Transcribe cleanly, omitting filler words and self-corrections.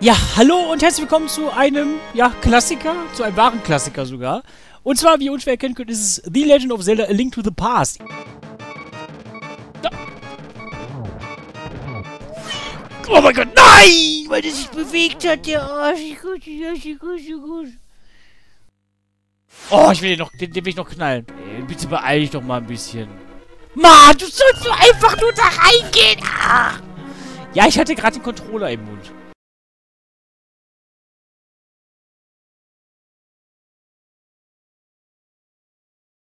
Ja, hallo und herzlich willkommen zu einem, Klassiker, zu einem wahren Klassiker sogar. Und zwar, wie ihr unschwer erkennen könnt, ist es The Legend of Zelda: A Link to the Past. Ja. Oh mein Gott, nein! Weil der sich bewegt hat, der Arsch. Oh, ich will den will ich noch knallen. Ey, bitte beeil dich doch mal ein bisschen. Mann, du sollst so einfach nur da reingehen. Ah. Ja, ich hatte gerade den Controller im Mund.